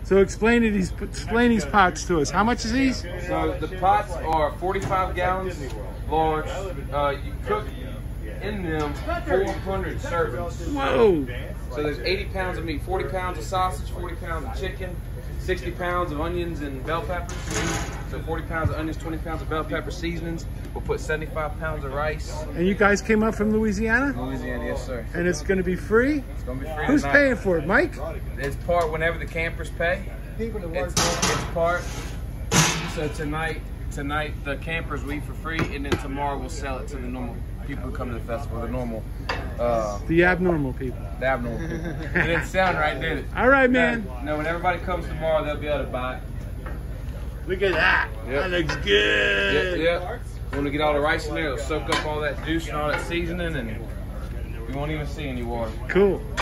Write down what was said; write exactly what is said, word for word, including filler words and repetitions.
So explain it. These explain these pots to us. How much is these? So the pots are forty-five gallons large. Uh, you cook in them four hundred servings. Whoa! So there's eighty pounds of meat, forty pounds of sausage, forty pounds of chicken, sixty pounds of onions and bell peppers. So forty pounds of onions, twenty pounds of bell pepper seasonings. We'll put seventy-five pounds of rice. And you guys came up from Louisiana? Louisiana, yes sir. And it's going to be free? It's going to be free Who's tonight. paying for it, Mike? It's part whenever the campers pay. It's, it's part. So tonight, tonight the campers will eat for free, and then tomorrow we'll sell it to the normal people who come to the festival, the normal, uh, The abnormal people. the abnormal people. It didn't sound right, did it? All right, man. No, no, when everybody comes tomorrow, they'll be able to buy it. Look at that. Yep. That looks good. Yep, yep. When we get all the rice in there, it'll soak up all that juice and all that seasoning, and you won't even see any water. Cool.